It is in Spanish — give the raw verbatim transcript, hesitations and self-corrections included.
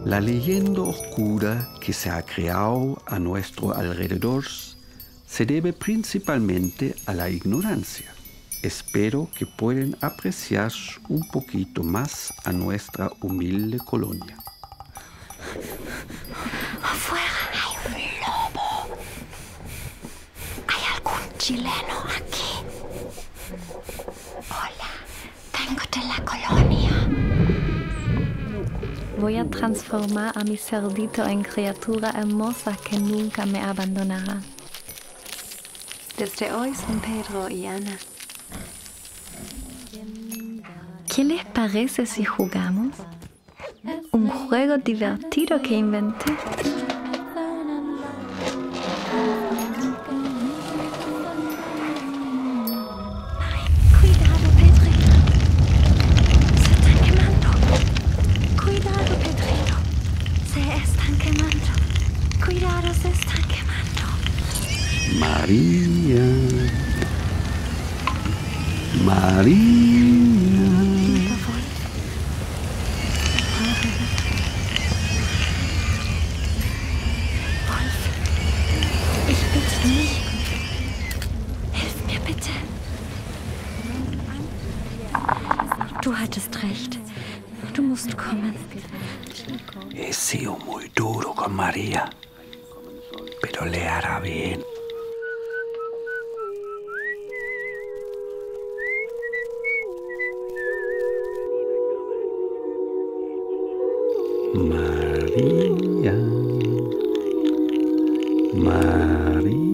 La leyenda oscura que se ha creado a nuestro alrededor se debe principalmente a la ignorancia. Espero que puedan apreciar un poquito más a nuestra humilde colonia. Afuera hay un lobo. ¿Hay algún chileno aquí? Hola, vengo de la colonia. Voy a transformar a mi cerdito en criatura hermosa que nunca me abandonará. Desde hoy son Pedro y Ana. ¿Qué les parece si jugamos? Un juego divertido que inventé. Cuidado, Pedrito. Se están quemando. Cuidado, Pedrito. Se están quemando. Cuidado, se están quemando. María, María. Wolf, ich bitte dich. Hilf mir bitte. Du hattest recht. Du musst kommen. He sido muy duro con María, pero le hará bien. María, María.